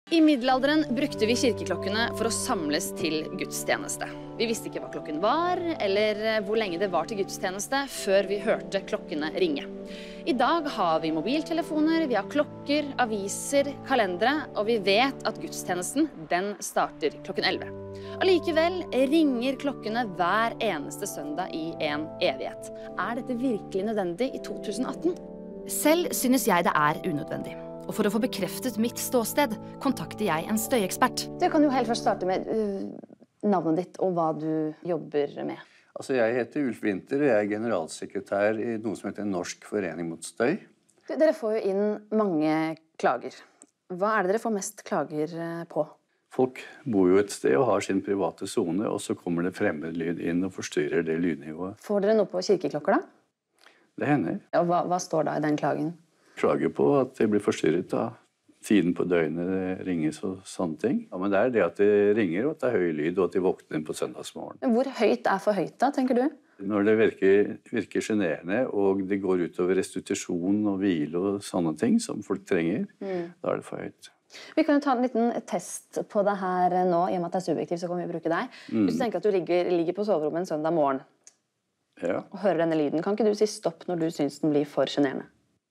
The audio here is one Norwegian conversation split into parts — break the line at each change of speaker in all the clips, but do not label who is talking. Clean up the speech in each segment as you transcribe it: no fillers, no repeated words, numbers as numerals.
I middelalderen brukte vi kirkeklokkene for å samles til gudstjeneste. Vi visste ikke hva klokken var, eller hvor lenge det var til gudstjeneste, før vi hørte klokkene ringe. I dag har vi mobiltelefoner, vi har klokker, aviser, kalendere, og vi vet at gudstjenesten, den starter klokken 11. Allikevel ringer klokkene hver eneste søndag i en evighet. Er dette virkelig nødvendig i 2018? Selv synes jeg det er unødvendig. Og for å få bekreftet mitt ståsted, kontakter jeg en støyekspert. Du kan jo helt først starte med navnet ditt og hva du jobber med.
Altså, jeg heter Ulf Winther, og jeg er generalsekretær i noe som heter Norsk Forening mot Støy.
Dere får jo inn mange klager. Hva er det dere får mest klager på?
Folk bor jo et sted og har sin private zone, og så kommer det fremmed lyd inn og forstyrrer det lydnivået.
Får dere noe på kirkeklokker da?
Det hender.
Ja, hva står da i den klagen?
Klager på at det blir forstyrret av tiden på døgnet det ringes og sånne ting. Ja, men det er det at det ringer, og at det er høy lyd, og at de våkner på søndagsmorgen.
Men hvor høyt er for høyt da, tenker du?
Når det virker generende, og det går utover restitusjon og hvile og sånne ting som folk trenger, da er det for høyt.
Vi kan jo ta en liten test på det her nå, i og med at det er subjektivt, så kan vi bruke deg. Hvis du tenker at du ligger på soverommet en søndag morgen, og hører denne lyden, kan ikke du si stopp når du synes den blir for generende?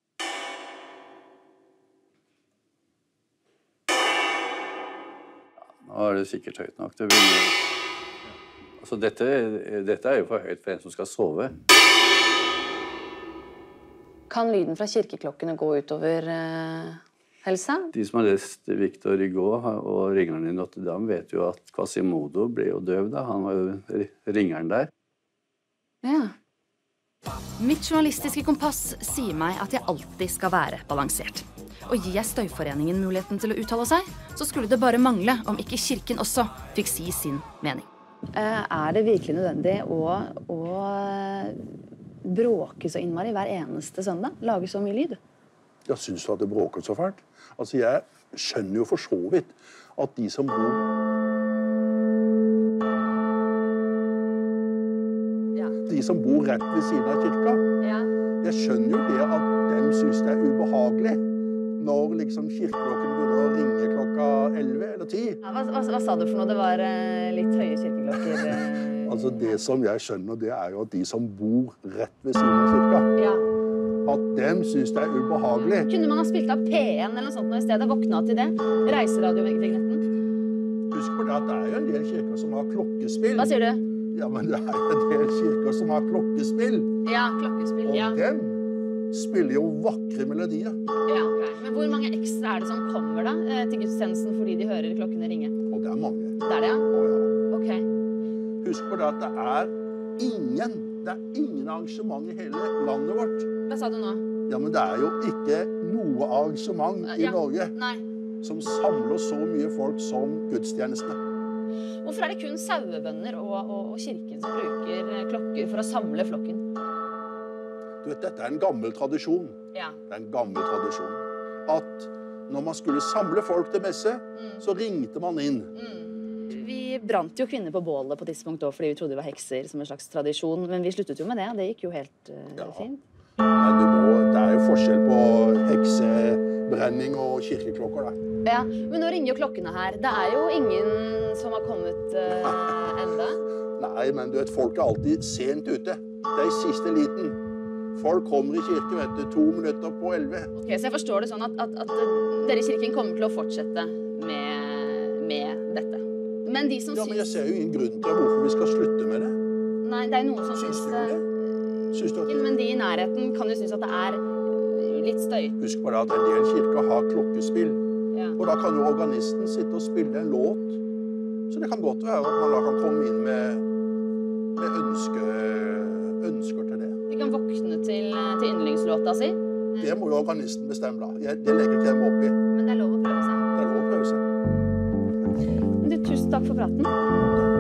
Nå er det sikkert høyt nok. Altså, dette er jo for høyt for en som skal sove.
Kan lyden fra kirkeklokkene gå utover helsa?
De som har lest Victor Hugo og Ringeren i Notre Dame vet jo at Quasimodo ble jo døv da. Han var jo ringeren der.
Ja. Mitt journalistiske kompass sier meg at jeg alltid skal være balansert. Og gir jeg Støyforeningen muligheten til å uttale seg, så skulle det bare mangle om ikke kirken også fikk si sin mening. Er det virkelig nødvendig å bråke så innmari hver eneste søndag? Lage så mye lyd?
Jeg synes at det bråker så fælt. Altså, jeg skjønner jo for så vidt at de som bor... De som bor rett ved siden av kirka. Jeg skjønner jo det at de synes det er ubehagelig når liksom kirkeklokken begynner å ringe klokka 11 eller 10.
Ja, hva sa du for noe? Det var litt høye kirkeklokker.
Altså det som jeg skjønner, det er jo at de som bor rett ved siden av kirka, at de synes det er ubehagelig.
Kunne man ha spilt av P1 eller noe sånt når i stedet våkna til det? Reiseradiovirkligheten?
Husk på det at det er jo en del kirker som har klokkespill.
Hva sier du?
Ja, men det er jo en del kirker som har klokkespill.
Ja, klokkespill, ja.
Og dem spiller jo vakre melodier.
Ja, ok. Men hvor mange ekstra er det som kommer da til gudstjenesten fordi de hører klokkene ringe?
Og det er mange.
Det er det, ja?
Å, ja.
Ok.
Husk på det at det er ingen arrangement i hele landet vårt.
Hva sa du nå?
Ja, men det er jo ikke noe arrangement i Norge som samler så mye folk som gudstjenestene.
Hvorfor er det kun sauebønder og kirken som bruker klokker for å samle flokken?
Du vet, dette er en gammel tradisjon.
Ja.
Det er en gammel tradisjon. At når man skulle samle folk til messe, så ringte man inn.
Vi brant jo kvinner på bålet på tidspunkt også, fordi vi trodde det var hekser som en slags tradisjon. Men vi sluttet jo med det, og det gikk jo helt fint.
Men det er jo forskjell på heksebrenning og kirkeklokker da.
Ja, men nå ringer jo klokkene her. Det er jo ingen som har kommet enda.
Nei, men du vet, folk er alltid sent ute. Det er i siste liten. Folk kommer i kirke, vet du, 2 minutter på 11. Ok,
så jeg forstår det sånn at dere i kirken kommer til å fortsette med dette. Men de som
ja, men jeg ser jo ingen grunn til hvorfor vi skal slutte med det.
Nei, det er jo noen som synes det. Men de i nærheten kan jo synes at det er litt støy.
Husk på det at en del kirker har klokkespill. Og da kan jo organisten sitte og spille en låt. Så det kan godt være at man da kan komme inn med ønsker til det.
De kan våkne til yndlingslåta si?
Det må jo organisten bestemme da. Det legger ikke dem opp i.
Men det er lov å prøve seg?
Det er lov å prøve seg.
Men du, tusen takk for praten.